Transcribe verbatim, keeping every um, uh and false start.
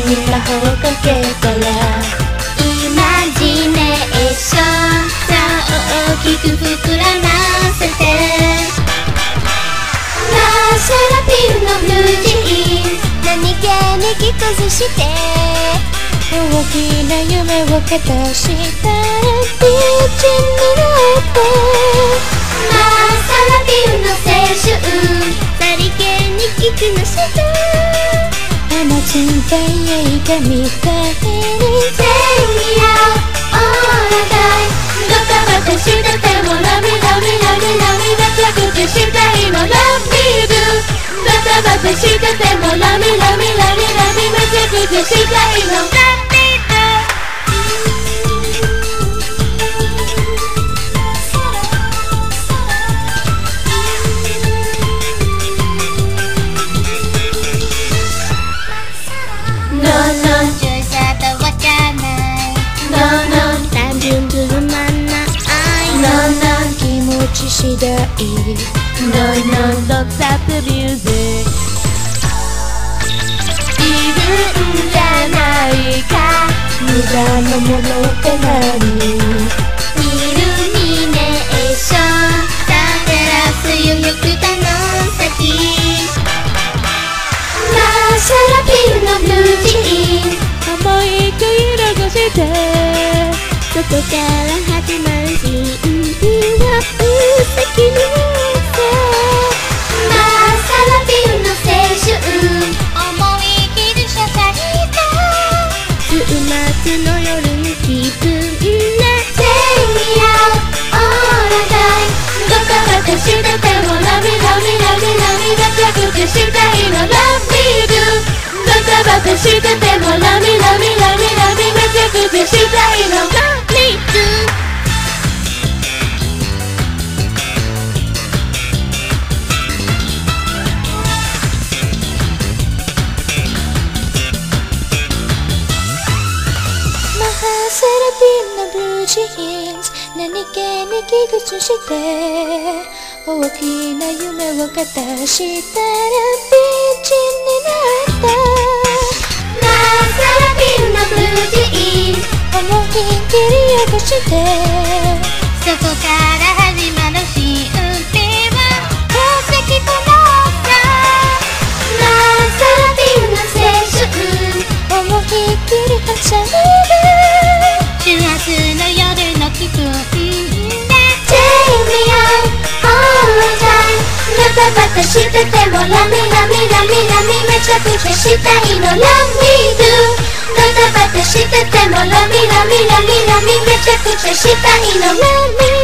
に魔法かけたらイマジネーションさあ大きく膨らませてマーシャラピンのブルージーン何気に着崩して大きな夢をかたしたらビーチになってマーシャラピンの青春さりげに着こなして花賃貸映画みたいにTake me out all the timeドタバタしててもラミラミラミラミめちゃくちゃしたいの Love me do ドタバタしててもラミラミラミラミめちゃくちゃしたいの Love me do次第 No no don't stop the music いるんじゃないか無駄なものって何イルミネーション照らすよよくたの先マーシャラピンのブルージーン思いっきり流してそこから始まるシーン先にマーシャラピンの青春思い切りしゃさいた週末の夜に気分で Take me out all the time ドタバタしててもラミラミラミラミめちゃくちゃしたいの Love me do ドタバタしててもラミラミラミラミめちゃくちゃしたいの Love me doセラピンのブルージーンズ何気に着崩して大きな夢をかたしたらビーチになったマーセラピンのブルージーンズ思いっきり汚してそこから始まるシーンでは宝石となったマーセラピンの青春思いっきりはしゃいで週末の夜の気分で Take me out all the time ドタバタしててもラミラミラミラミめちゃくちゃしたいの Love me do ドタバタしててもラミラミラミラミめちゃくちゃしたいの Love me